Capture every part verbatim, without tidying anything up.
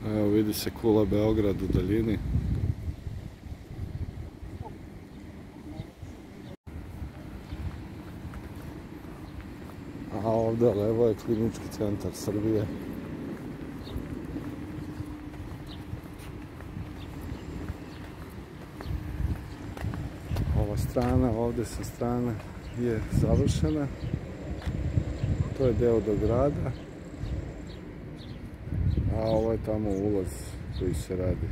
Evo vidi se Kula Beograd u daljini. A ovdje levo je Klinički centar Srbije. Ova strana ovdje sa strane je završena. To je deo do grada. A ovo je tamo ulaz koji se radi.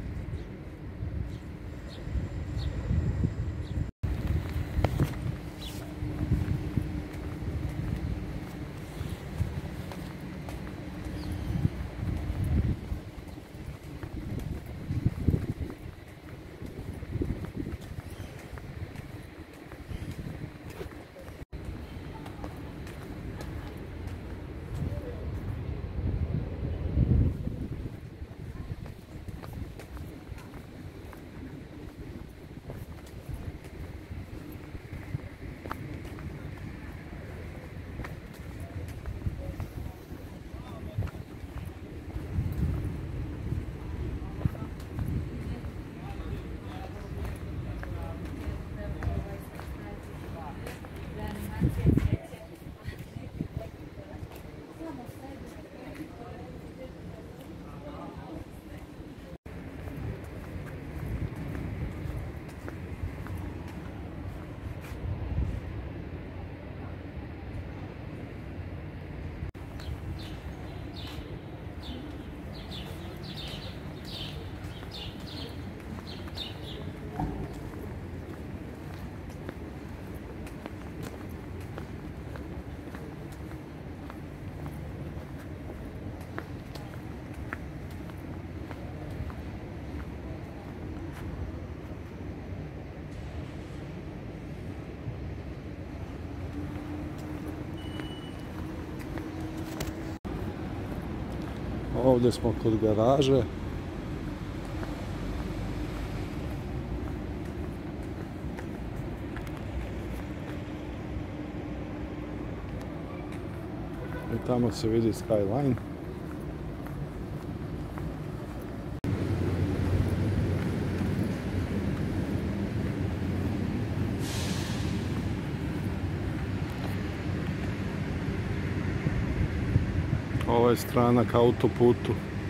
Ovdje smo kod garaže. I tamo se vidi skyline. Ovo je strana ka autoputu.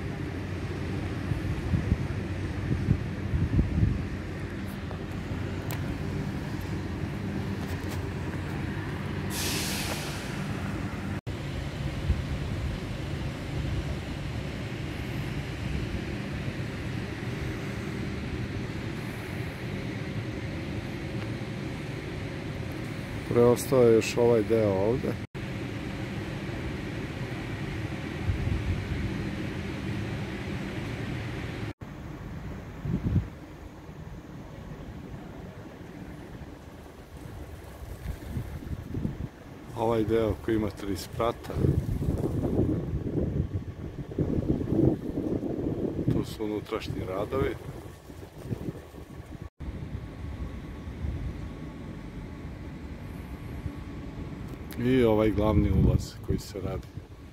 Preostao je još ovaj deo ovdje. Ovaj deo koji ima tri sprata. Tu su unutrašnji radovi. I ovaj glavni ulaz koji se radi.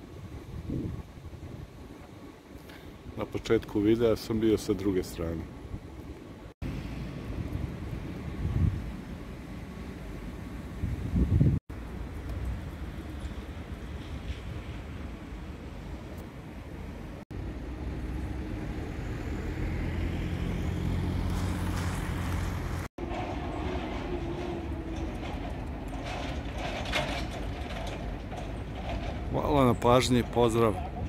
Na početku videa sam bio sa druge strane. Hvala na pažnji, pozdrav!